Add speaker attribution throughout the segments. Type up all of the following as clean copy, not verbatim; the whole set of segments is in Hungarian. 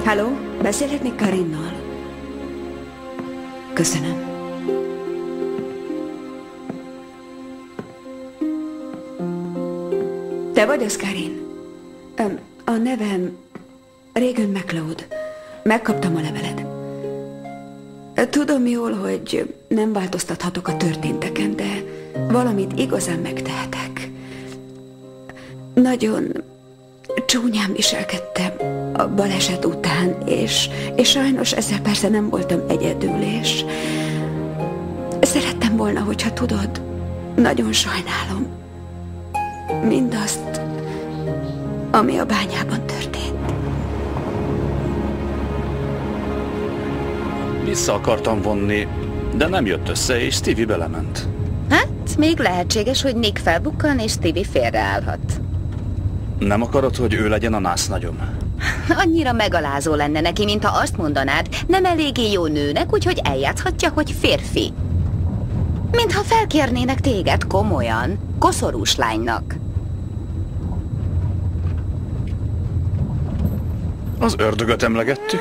Speaker 1: Halló, beszélhetnék Karinnal? Köszönöm. Te vagy az, Karin? A nevem Regan MacLeod. Megkaptam a leveled. Tudom jól, hogy nem változtathatok a történteken, de valamit igazán megtehetek. Nagyon csúnyán viselkedtem a baleset után, és sajnos ezzel persze nem voltam egyedül, és szerettem volna, hogyha tudod, nagyon sajnálom mindazt, ami a bányában történt.
Speaker 2: Vissza akartam vonni, de nem jött össze, és Stevie belement.
Speaker 3: Hát, még lehetséges, hogy Nick felbukkan, és Stevie félreállhat.
Speaker 2: Nem akarod, hogy ő legyen a násznagyom?
Speaker 3: Annyira megalázó lenne neki, mint ha azt mondanád, nem eléggé jó nőnek, úgyhogy eljátszhatja, hogy férfi. Mintha felkérnének téged komolyan, koszorús lánynak.
Speaker 2: Az ördögöt emlegettük?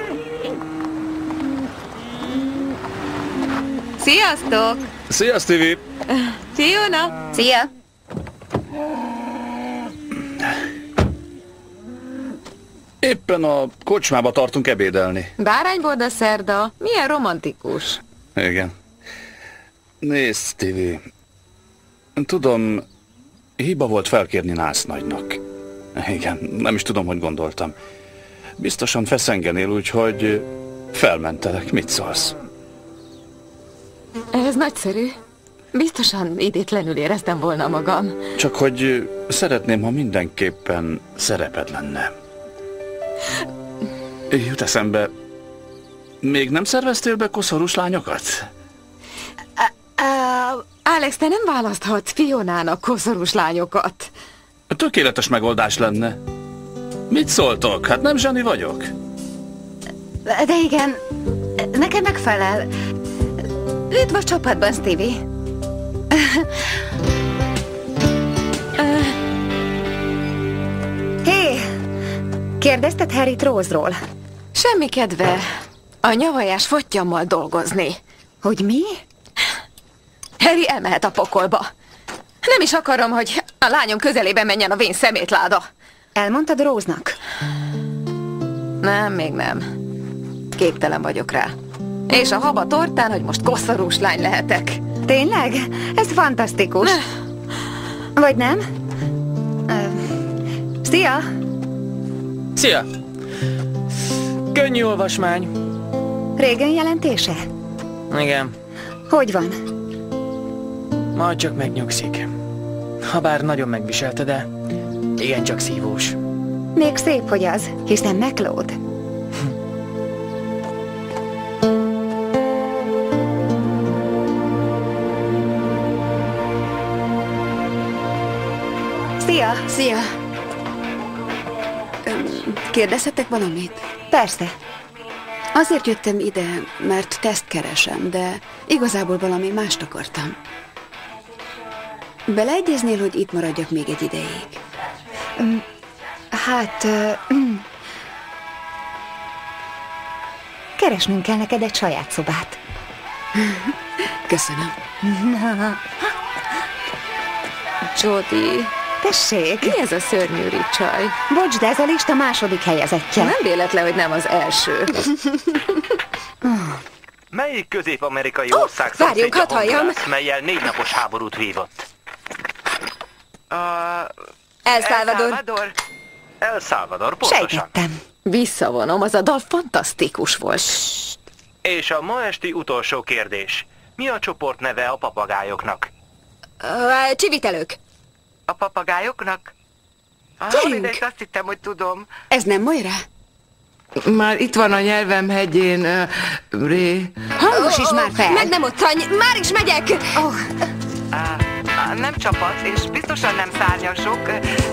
Speaker 4: Sziasztok!
Speaker 2: Szia, Stevie!
Speaker 4: Fiona!
Speaker 3: Szia!
Speaker 2: Éppen a kocsmába tartunk ebédelni.
Speaker 4: Bárányborda szerda. Milyen romantikus.
Speaker 2: Igen. Nézd, Stevie. Tudom, hiba volt felkérni násznagynak. Igen, nem is tudom, hogy gondoltam. Biztosan feszengenél, úgyhogy felmentelek. Mit szólsz?
Speaker 4: Ez nagyszerű. Biztosan idétlenül éreztem volna magam.
Speaker 2: Csak hogy szeretném, ha mindenképpen szereped lenne. Jut eszembe, még nem szerveztél be koszorús lányokat?
Speaker 4: Alex, te nem választhatsz Fionának koszorús lányokat.
Speaker 2: Tökéletes megoldás lenne. Mit szóltok? Hát nem zseni vagyok?
Speaker 3: De igen, nekem megfelel. Üdv a csapatban, Stevie. Hé, kérdezted Harryt Rose-ról?
Speaker 4: Semmi kedve a nyavajás fottyammal dolgozni.
Speaker 3: Hogy mi?
Speaker 4: Harry elmehet a pokolba. Nem is akarom, hogy a lányom közelébe menjen a vén szemétláda.
Speaker 3: Elmondtad Rose-nak?
Speaker 4: Nem, még nem. Képtelen vagyok rá. És a haba tortán, hogy most koszorús lány lehetek.
Speaker 3: Tényleg? Ez fantasztikus. Vagy nem? Szia!
Speaker 5: Szia! Könnyű olvasmány.
Speaker 3: Regan jelentése?
Speaker 5: Igen.
Speaker 3: Hogy van?
Speaker 5: Majd csak megnyugszik. Habár nagyon megviselte, de igencsak szívós.
Speaker 3: Még szép, hogy az, hiszen MacLeod. Szia!
Speaker 1: Szia! Kérdezhetek valamit?
Speaker 3: Persze.
Speaker 1: Azért jöttem ide, mert teszt keresem, de igazából valami mást akartam. Beleegyeznél, hogy itt maradjak még egy ideig?
Speaker 3: Hát... keresnünk kell neked egy saját szobát.
Speaker 1: Köszönöm.
Speaker 4: Jody,
Speaker 3: Tessék!
Speaker 4: mi ez a szörnyű csaj?
Speaker 3: Bocs, de ez a lista második helyezettje.
Speaker 4: Nem véletlen, hogy nem az első.
Speaker 6: Melyik közép-amerikai ország
Speaker 4: várjunk, hadd halljam.
Speaker 6: Honduras, mellyel 4 napos háborút vívott?
Speaker 4: El Salvador.
Speaker 6: El Salvador, pontosan.
Speaker 3: Sejtettem.
Speaker 4: Visszavonom, az a dal fantasztikus volt.
Speaker 6: És a ma esti utolsó kérdés. Mi a csoport neve a papagájoknak?
Speaker 4: Csivitelők.
Speaker 6: A papagájoknak?
Speaker 1: Gyerünk!
Speaker 6: Mindegy, azt hittem, hogy tudom.
Speaker 1: Ez nem Moira?
Speaker 7: Már itt van a nyelvem hegyén, Ré.
Speaker 3: Hangos is már fel!
Speaker 4: Meg nem otthany, már is megyek!
Speaker 6: Nem csapat, és biztosan nem szárnyasok.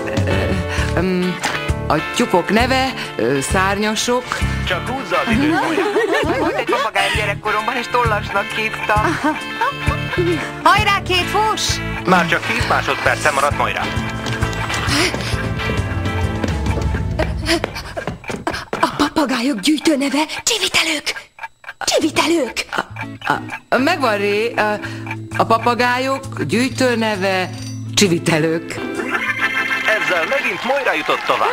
Speaker 7: A tyúkok neve, szárnyasok.
Speaker 6: Csak húzza az időt, Moira. Volt egy papagáj gyerekkoromban, és tollasnak hívta.
Speaker 3: Hajrá, két fuss!
Speaker 6: Már csak 10 másodperce maradt, Moira.
Speaker 4: A
Speaker 1: papagájok gyűjtőneve Csivitelők! Csivitelők!
Speaker 7: Megvan, Ré, a papagájok gyűjtőneve Csivitelők.
Speaker 6: Ezzel megint Moira jutott tovább.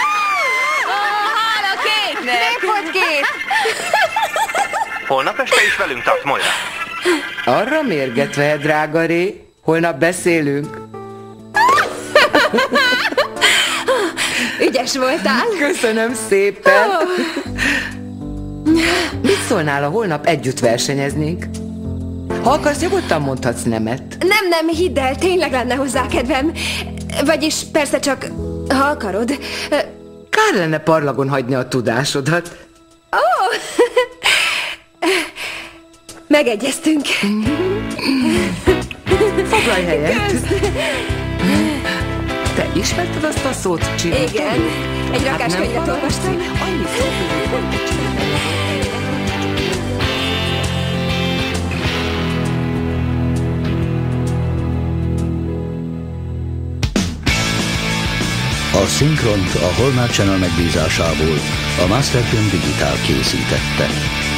Speaker 4: Hála kéknek! Szép volt kék!
Speaker 6: Holnap este is velünk tart, Moira.
Speaker 7: Arra mérget vehet, drága Ré, holnap beszélünk.
Speaker 1: Ügyes voltál.
Speaker 7: Köszönöm szépen. Mit szólnál, ha holnap együtt versenyeznénk? Ha akarsz, nyugodtan mondhatsz nemet.
Speaker 1: Nem, hidd el, tényleg lenne hozzá kedvem. Vagyis persze csak, ha akarod.
Speaker 7: Kár lenne parlagon hagyni a tudásodat.
Speaker 1: Megegyeztünk.
Speaker 7: Foglalj helyet. Te ismerted azt a szót, Csivitelők?
Speaker 1: Igen, egy rakáskönyvet olvastam.
Speaker 7: Annyi szót, van, hogy
Speaker 8: A szinkront a Hallmark Channel megbízásából a Masterfilm Digital készítette.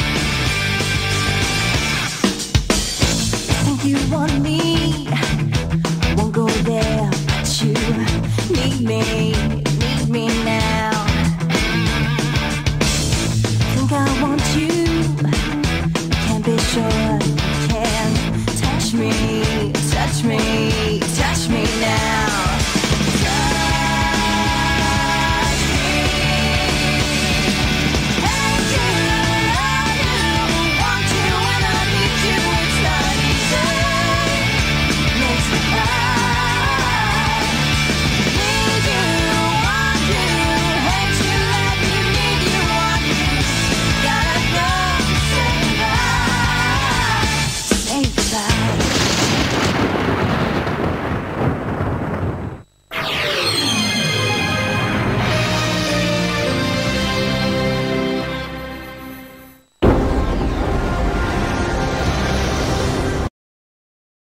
Speaker 9: Think you want me, won't go there, but you need me.